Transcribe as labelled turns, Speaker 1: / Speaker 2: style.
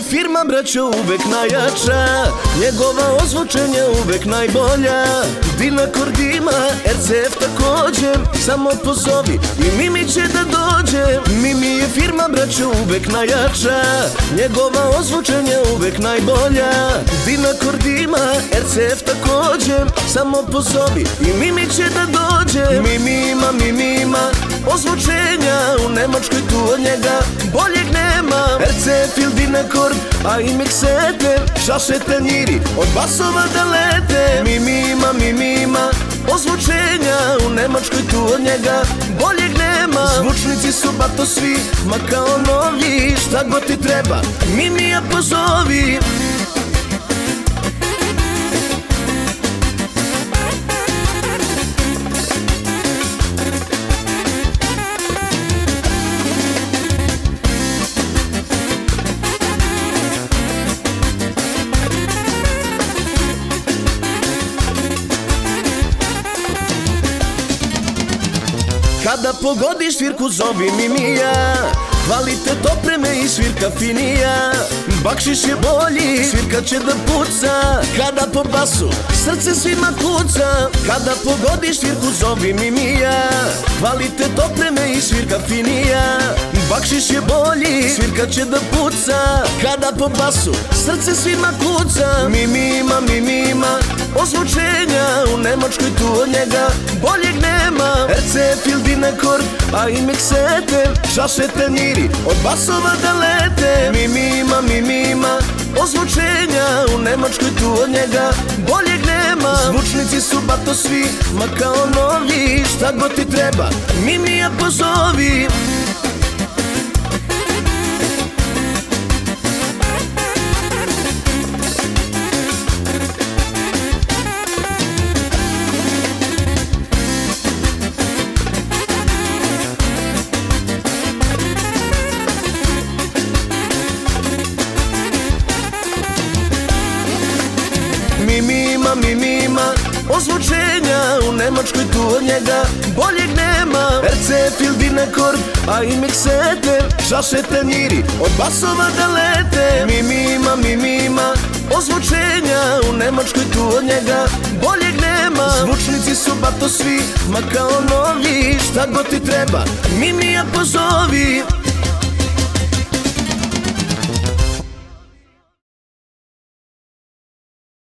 Speaker 1: firma, braćo, uvek najjača, njegova ozvučenja uvek najbolja. Dinakord ima, RCF takođe, samo pozovi i Mimi će da dođe. Mimi je firma, braćo, uvek najjača, njegova ozvučenja uvek najbolja. Dinakord ima, RCF takođe, samo pozovi i Mimi će da dođe. Mimi ima ozvučenja u Nemačkoj, tu od njega boljeg nema. RCF ili Dinakord, a i miksete, šaše tanjiri, od basova da lete. Mimi ima ozvučenja u Nemačkoj, tu od njega boljeg nema. Zvučnici su bato svi, ma kao novi, šta god ti treba Mimija pozovi. Kada pogodiš svirku zovi Mimija, kvalitet opreme i svirka finija. Bakšiš je bolji, svirka će da puca, kada po basu srce svima kuca. Kada pogodiš svirku zovi Mimija, kvalitet opreme i svirka finija. Bakšiš je bolji, svirka će da puca, kada po basu srce svima kuca. Mimi ima ozvučenja u Nemačkoj, tu od njega boljeg nema. RCF ili Dinakord, a i miksete, šaše tanjiri, od basova da lete. Mimi ima ozvučenja u Nemačkoj, tu od njega boljeg nema. Zvučnici su bato svi, ma kao novi, šta god ti treba Mimija pozovi. Mimi ima ozvučenja u Nemačkoj, tu od njega boljeg nema. RCF ili Dinakord, a i miksete, šaše tanjiri, od basova da lete. Mimi ima ozvučenja u Nemačkoj, tu od njega boljeg nema. Zvučnici su bato svi, ma kao novi, šta god ti treba Mimija pozovi.